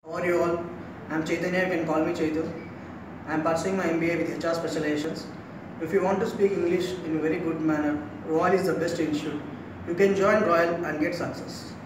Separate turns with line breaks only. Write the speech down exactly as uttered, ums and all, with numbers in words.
How are you all? I'm Chaitanya, you can call me Chaitu. I'm pursuing my M B A with H R Specializations. If you want to speak English in a very good manner, Royal is the best institute. You can join Royal and get success.